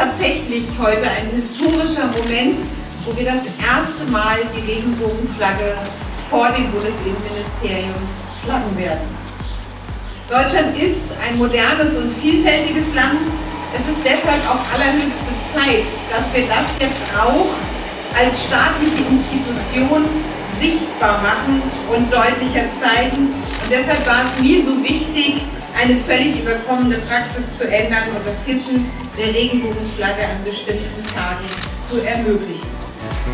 tatsächlich heute ein historischer Moment, wo wir das erste Mal die Regenbogenflagge vor dem Bundesinnenministerium flaggen werden. Deutschland ist ein modernes und vielfältiges Land. Es ist deshalb auch allerhöchste Zeit, dass wir das jetzt auch als staatliche Institution sichtbar machen und deutlicher zeigen. Und deshalb war es mir so wichtig, eine völlig überkommene Praxis zu ändern und das Hissen der Regenbogenflagge an bestimmten Tagen zu ermöglichen.